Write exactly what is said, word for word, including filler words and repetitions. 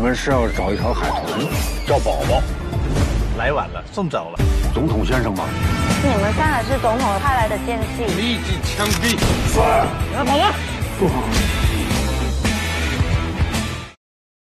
们是要找一条海豚，叫宝宝。 来晚了，送早了。 总统先生吗？ 你们三个是总统派来的奸细， 立即枪毙！ 是。 让他跑了。 不好。